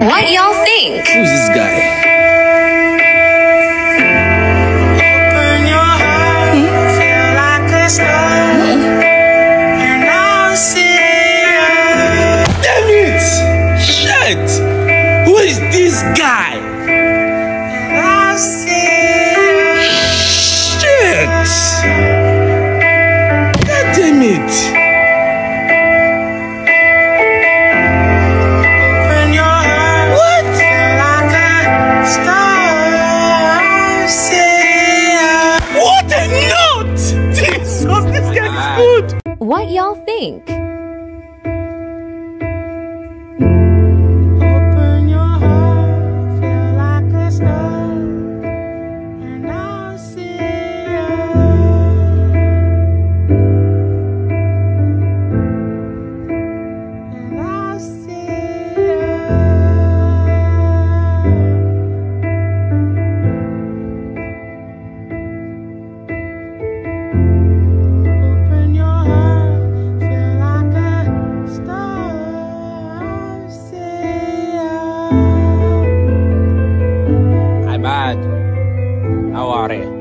What y'all think? Who's this guy? Open your heart, feel like a star, and I'll see you. Damn it! Shit! Who is this guy? And I'll see you. Shit! God damn it! Open your heart, What? feel like a star, I'll see you. What a note! Jesus, this guy is good! What y'all think? Open your heart, feel like a star, and I'll see you. And I'll see you. Open your heart, feel like a star, I'll see you. Ahmad, how are you?